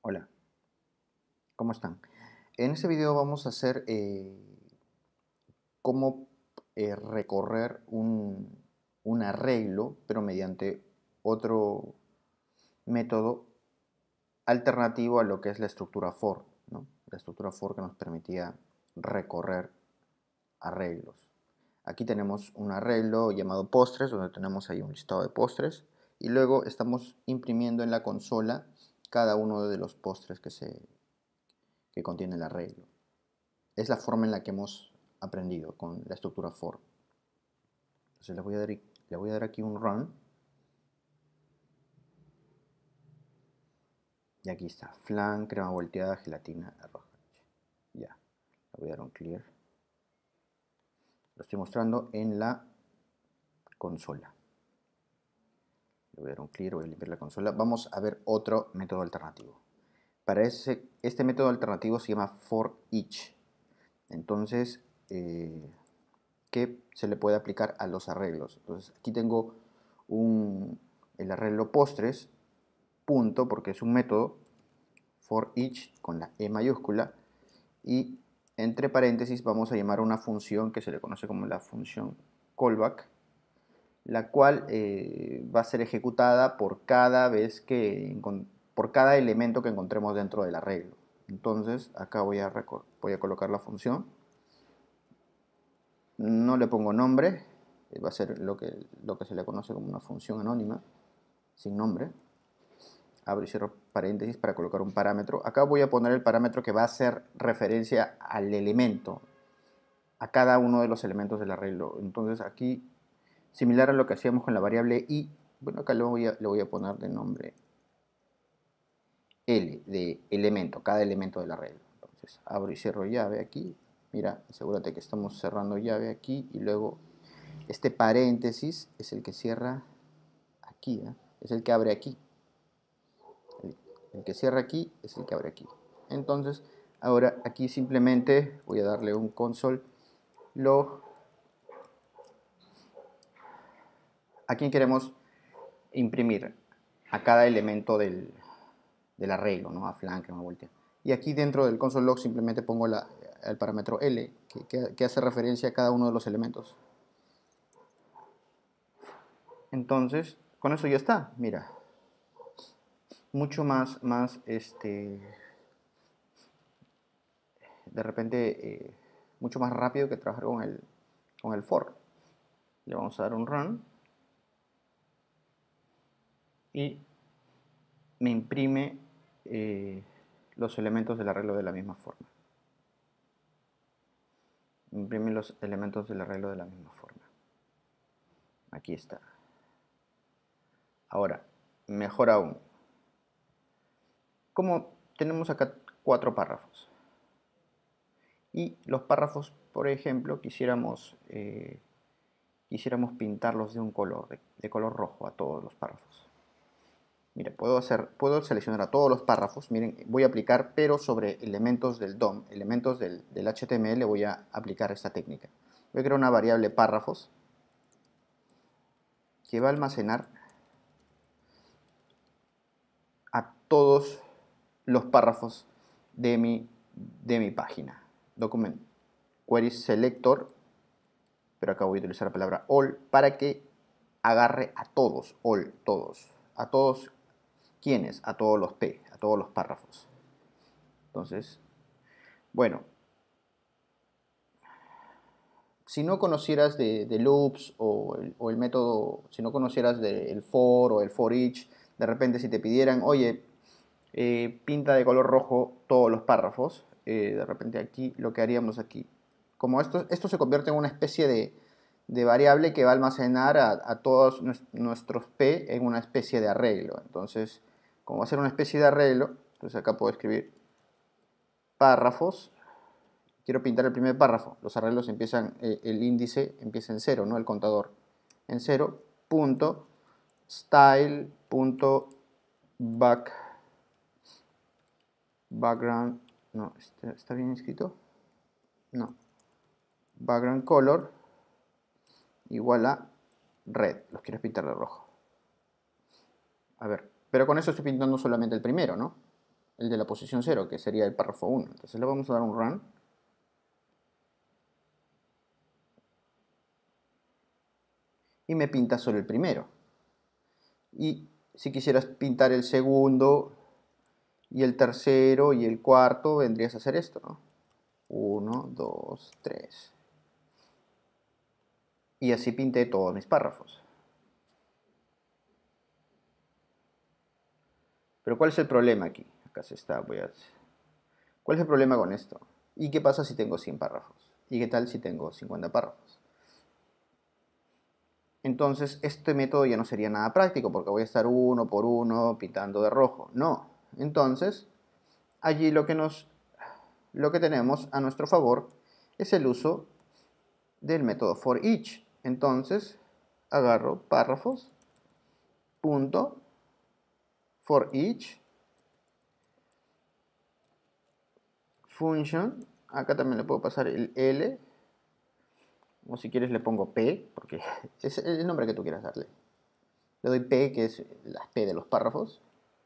Hola, ¿cómo están? En este video vamos a hacer cómo recorrer un arreglo, pero mediante otro método alternativo a lo que es la estructura for, ¿no? La estructura for que nos permitía recorrer arreglos. Aquí tenemos un arreglo llamado postres, donde tenemos ahí un listado de postres, y luego estamos imprimiendo en la consola cada uno de los postres que contiene el arreglo. Es la forma en la que hemos aprendido con la estructura for. Entonces le voy a dar aquí un run. Y aquí está, flan, crema volteada, gelatina, arroz. Ya, le voy a dar un clear. Lo estoy mostrando en la consola. Le voy a dar un clear, voy a limpiar la consola. Vamos a ver otro método alternativo. Para este método alternativo se llama for each. Entonces, que se le puede aplicar a los arreglos. Entonces, aquí tengo el arreglo postres, punto, porque es un método, for each con la E mayúscula, y entre paréntesis vamos a llamar a una función que se le conoce como la función callback, la cual va a ser ejecutada por cada elemento que encontremos dentro del arreglo. Entonces acá voy a colocar la función, no le pongo nombre, va a ser lo que se le conoce como una función anónima, sin nombre. Abro y cierro paréntesis para colocar un parámetro. Acá voy a poner el parámetro que va a hacer referencia al elemento, a cada uno de los elementos del arreglo. Entonces aquí, similar a lo que hacíamos con la variable i, bueno, acá le voy a poner de nombre L, de elemento, cada elemento del arreglo. Entonces abro y cierro llave aquí. Mira, asegúrate que estamos cerrando llave aquí y luego este paréntesis es el que cierra aquí, ¿eh? Es el que abre aquí. El que cierra aquí es el que abre aquí. Entonces, ahora aquí simplemente voy a darle un console log. Aquí queremos imprimir a cada elemento del arreglo, ¿no? A flan, crema volteada. Y aquí dentro del console log simplemente pongo el parámetro L, que hace referencia a cada uno de los elementos. Entonces, con eso ya está, mira. Mucho más de repente, mucho más rápido que trabajar con el for. Le vamos a dar un run. Y me imprime los elementos del arreglo de la misma forma. Me imprime los elementos del arreglo de la misma forma. Aquí está. Ahora, mejor aún. Como tenemos acá 4 párrafos. Y los párrafos, por ejemplo, quisiéramos pintarlos de un color, de color rojo a todos los párrafos. Mira, puedo seleccionar a todos los párrafos. Miren, voy a aplicar, pero sobre elementos del DOM, elementos del HTML, voy a aplicar esta técnica. Voy a crear una variable párrafos que va a almacenar a todos los párrafos de mi página. Document query selector, pero acá voy a utilizar la palabra all para que agarre a todos, all, todos. A todos, ¿quiénes? A todos los P, a todos los párrafos. Entonces, bueno, si no conocieras de loops o el método, si no conocieras del for o el for each, de repente si te pidieran, oye, pinta de color rojo todos los párrafos, de repente aquí lo que haríamos aquí, como esto se convierte en una especie de variable que va a almacenar a todos nuestros P en una especie de arreglo. Entonces, como va a ser una especie de arreglo, entonces acá puedo escribir párrafos. Quiero pintar el primer párrafo. Los arreglos empiezan, el índice empieza en 0, ¿no? El contador en 0, punto, style, punto, background, no, ¿está bien escrito? No. Background color igual a red. Los quieres pintar de rojo. A ver, pero con eso estoy pintando solamente el primero, ¿no? el de la posición 0, que sería el párrafo 1. Entonces le vamos a dar un run. Y me pinta solo el primero. Y si quisieras pintar el segundo y el tercero y el cuarto, vendrías a hacer esto, ¿no? 1, 2, 3. Y así pinté todos mis párrafos. Pero ¿cuál es el problema aquí? Acá se está, ¿Cuál es el problema con esto? ¿Y qué pasa si tengo 100 párrafos? ¿Y qué tal si tengo 50 párrafos? Entonces este método ya no sería nada práctico porque voy a estar uno por uno pintando de rojo. No. Entonces, allí lo que tenemos a nuestro favor es el uso del método for each. Entonces, agarro párrafos, punto, for each, function, acá también le puedo pasar el L, o si quieres le pongo P, porque es el nombre que tú quieras darle. Le doy P, que es la P de los párrafos,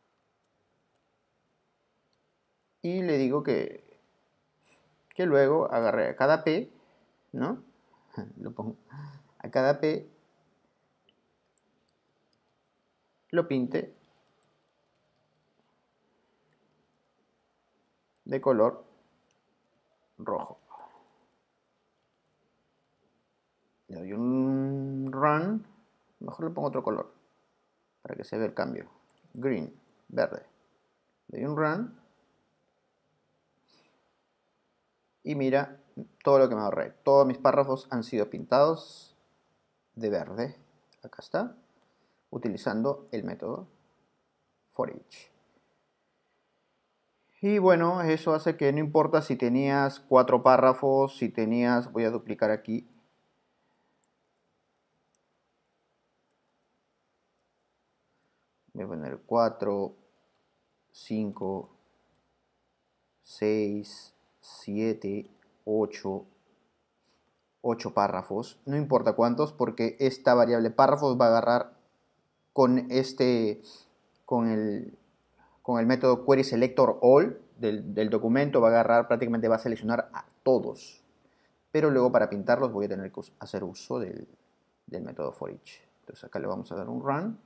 y le digo que luego agarre a cada P, ¿no? Lo pongo a cada P, lo pinte de color rojo. Le doy un run, mejor le pongo otro color para que se vea el cambio. Green, verde. Le doy un run y mira todo lo que me ahorré. Todos mis párrafos han sido pintados de verde. Acá está, utilizando el método for each. Y bueno, eso hace que no importa si tenías 4 párrafos, si tenías, voy a duplicar aquí, voy a poner 4, 5, 6, 7, 8 párrafos, no importa cuántos, porque esta variable párrafos va a agarrar con con el método query selector all del documento, va a agarrar, prácticamente va a seleccionar a todos. Pero luego para pintarlos voy a tener que hacer uso del método for each. Entonces acá le vamos a dar un run.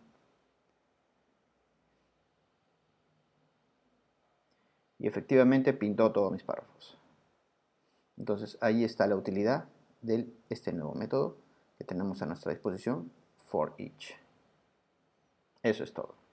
Y efectivamente pintó todos mis párrafos. Entonces ahí está la utilidad de este nuevo método que tenemos a nuestra disposición, for each. Eso es todo.